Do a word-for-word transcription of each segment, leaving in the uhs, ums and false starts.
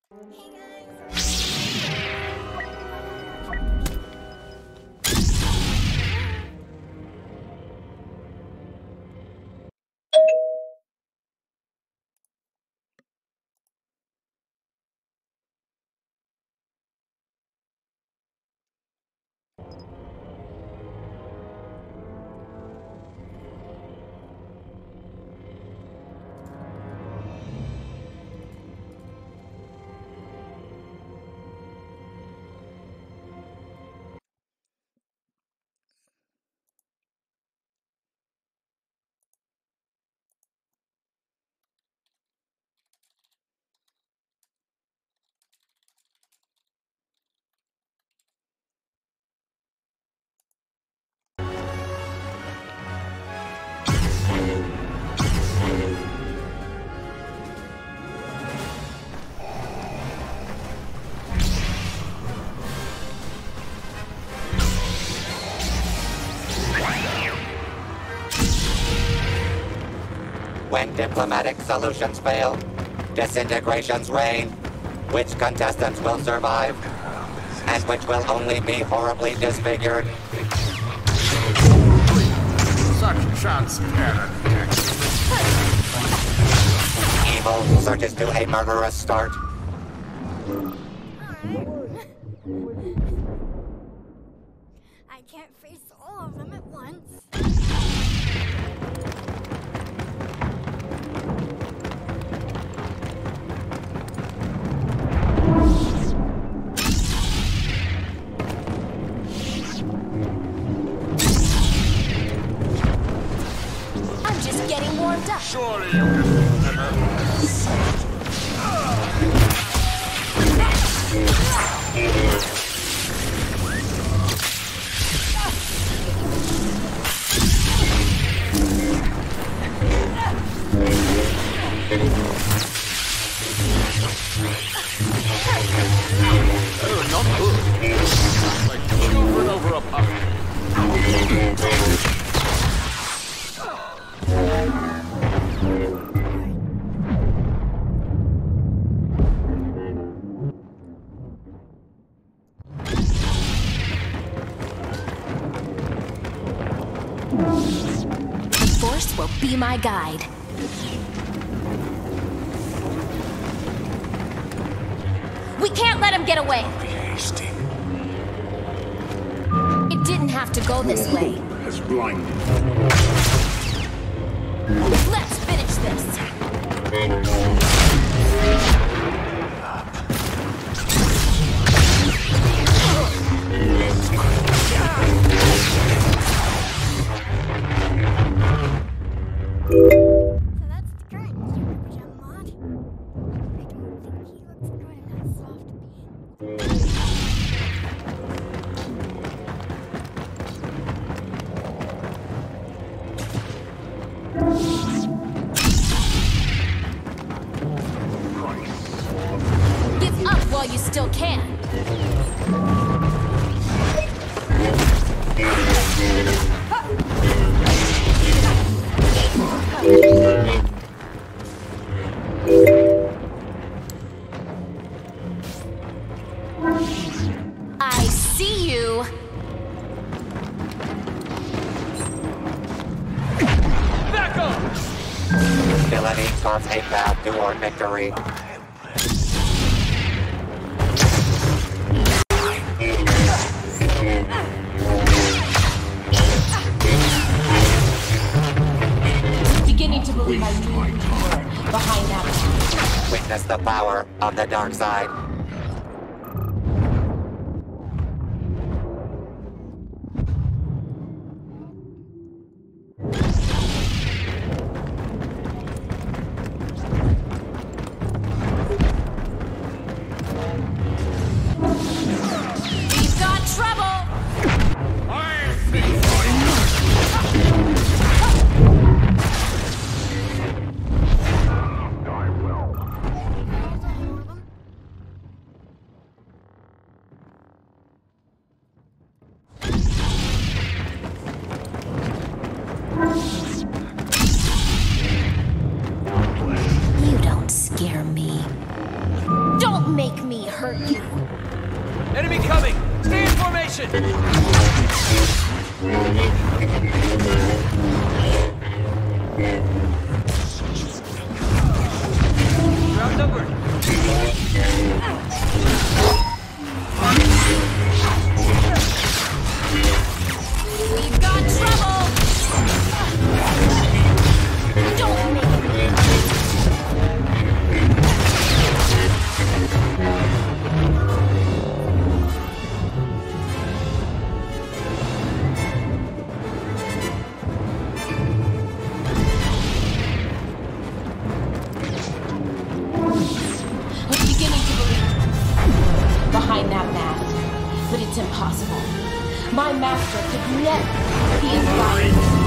When diplomatic solutions fail, disintegrations reign. Which contestants will survive, and which will only be horribly disfigured? Such transparent Evil surges to a murderous start. I can't face all of them at once. I'm just getting warmed up. Surely you can never. Oh, not good. Like children over a puppy. The Force will be my guide. We can't let him get away. Be hasty. It didn't have to go this way. Has blinded. Let's finish this. So that's the current Super Jump mod. I don't think he looks good in that soft beam. Give up while you still can. I see you. Back up! Villainy carves a path toward victory. Beginning to believe I knew you were behind that. Witness the power of the dark side. We've got trouble. I think I will. All of them? make me hurt you. Enemy coming! Stay in formation! You're outnumbered! We've got trouble! Don't make behind that mask, but it's impossible. My master could never be inspired.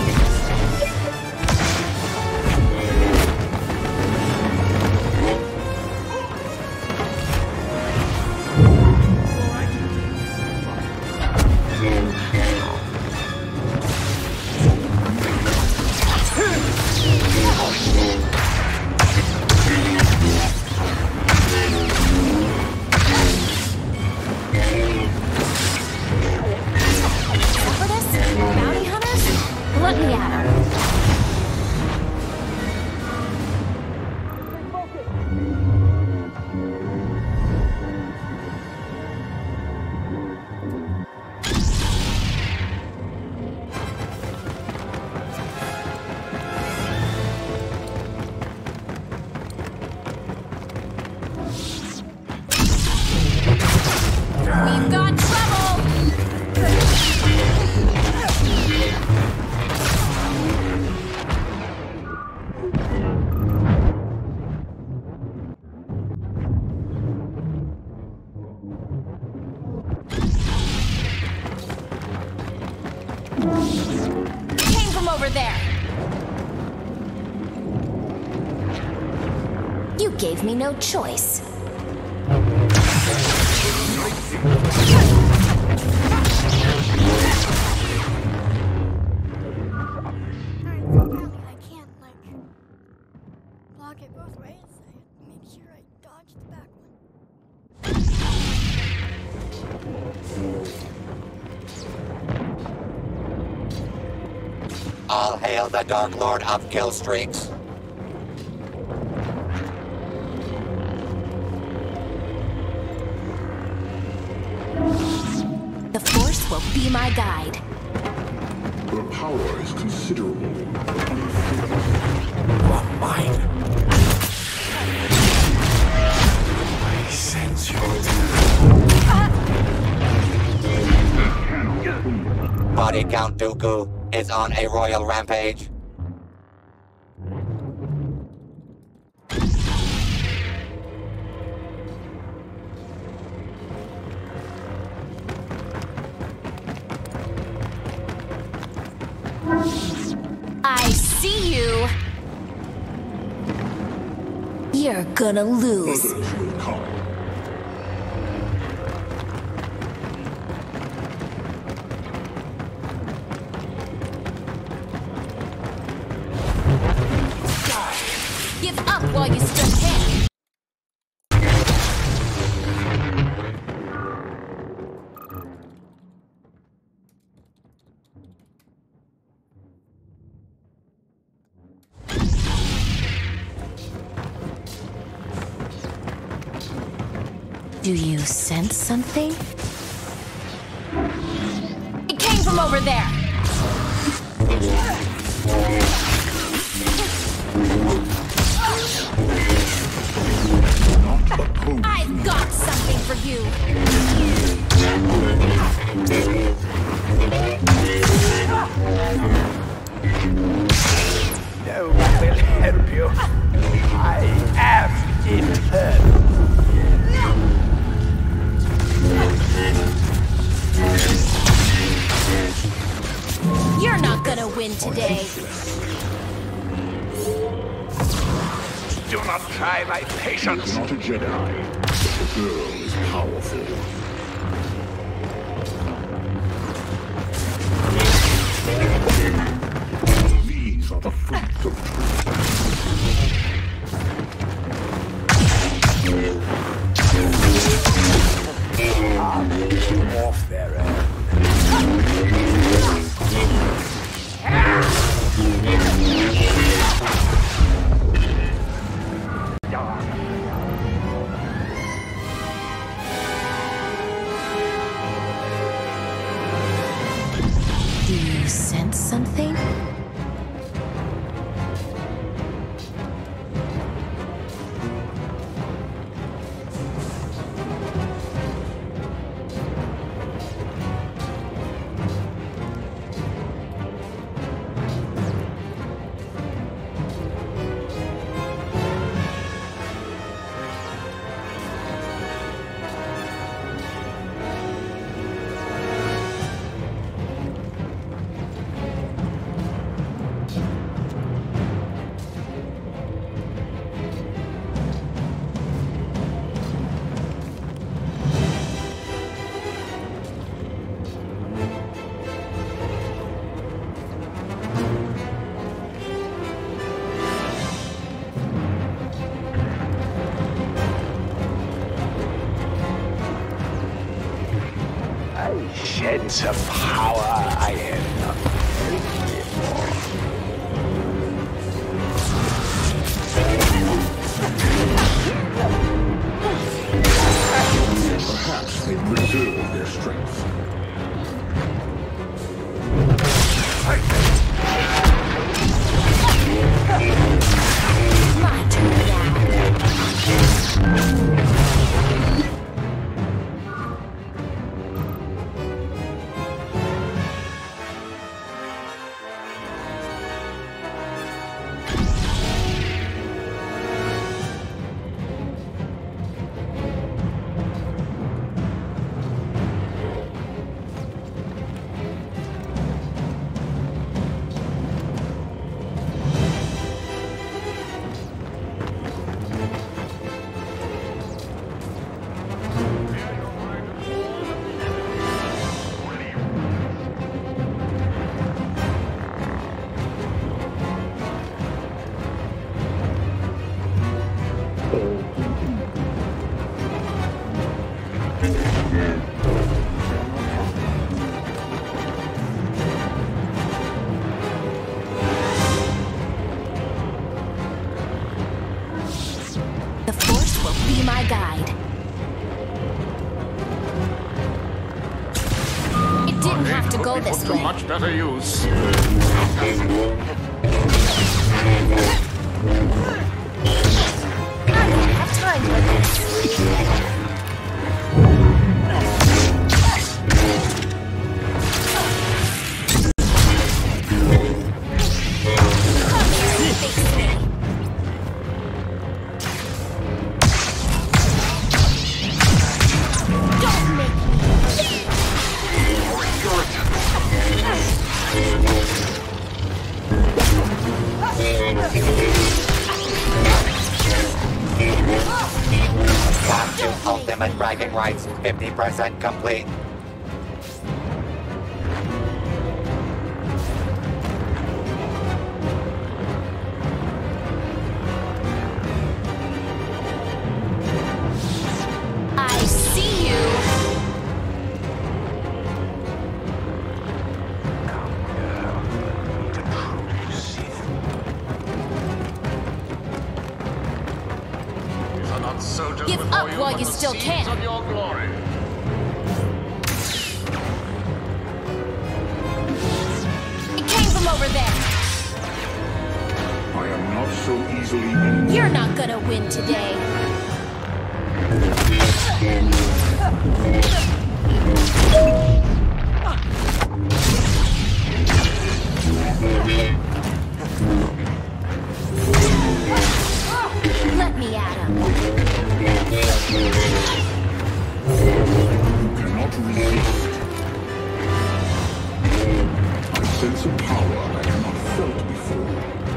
We've got trouble! Came from over there! You gave me no choice. It both ways. I make sure I dodge the back one. All hail the Dark Lord of Kill Streaks. The Force will be my guide. Your power is considerable. You are mine. I sense your death. Body Count Dooku is on a royal rampage. I see you. You're gonna lose. Others will come. Give up while you still can. Do you sense something? It came from over there. I've got something for you. No one will help you. I am eternal. You're not gonna win today. Do not try my patience. Not a Jedi, but the girl is powerful. These are the fruits of truth. something? Sense of power I have not felt before. Perhaps they preserve their strength. My turn now. The Force will be my guide. It didn't have to go this To way. much better use. I don't have time for this. Face me. Don't make Swap to ultimate bragging rights, fifty percent complete. I see you. The true Sith. These are not soldiers Give before up you, while but you the still seeds can. of your glory. It came from over there. I am not so easily in. You're not gonna win today. Let me at him. Cannot resist. I sense a power I have not felt before.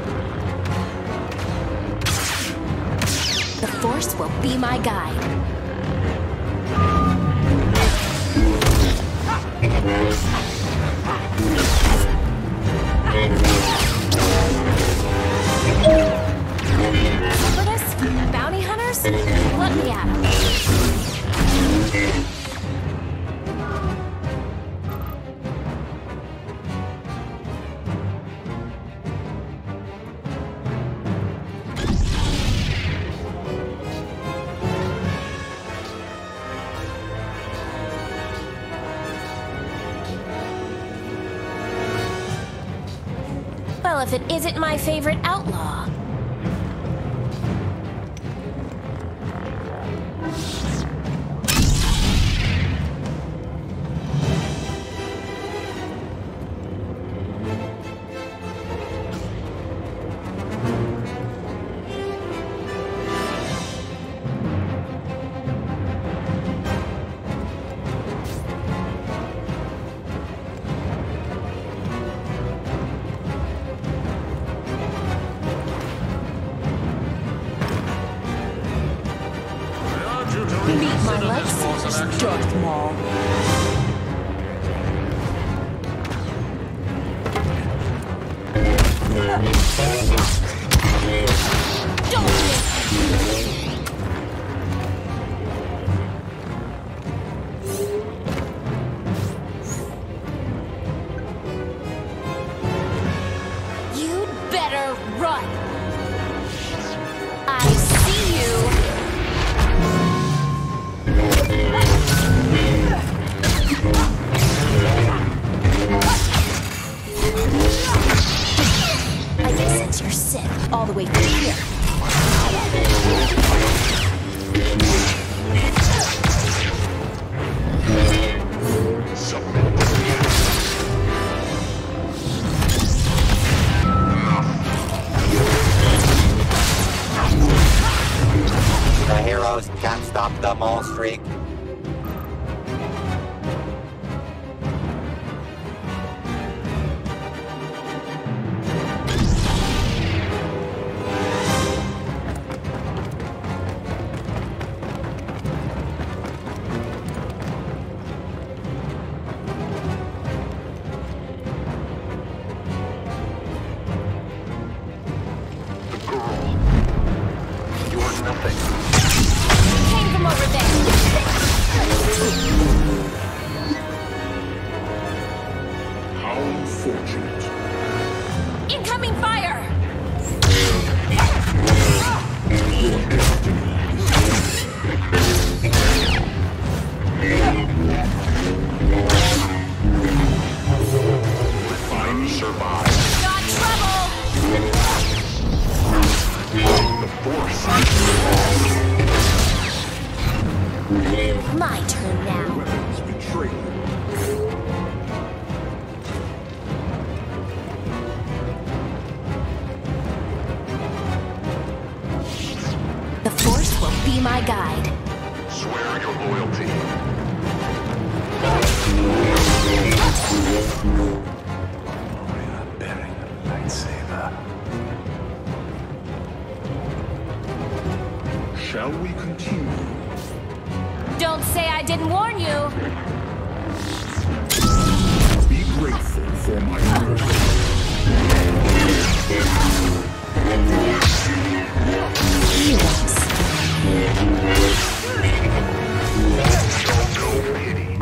The Force will be my guide. Separatists? Bounty hunters? Let me at 'em. tell if it isn't my favorite outlaw. Meet my lifesavers, Darth Maul. Don't miss! You'd better run! I see you! I guess since you're sick, all the way through here. The heroes can't stop the mole streak. Came from over there. How unfortunate. Incoming fire! Your destiny Find survive. Got trouble! The Force. My turn now. Weapons betray you. The Force will be my guide. Swear your loyalty. Bearing a lightsaber. Shall we continue? Don't say I didn't warn you. Be grateful for my mercy. Show no pity.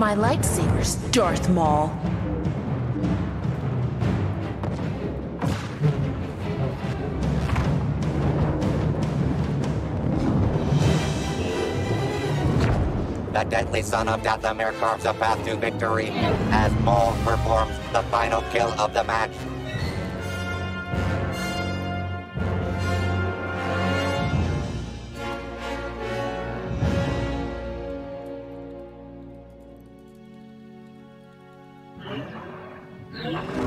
my lightsabers, Darth Maul. The deadly son of Dathomir carves a path to victory as Maul performs the final kill of the match. Yeah.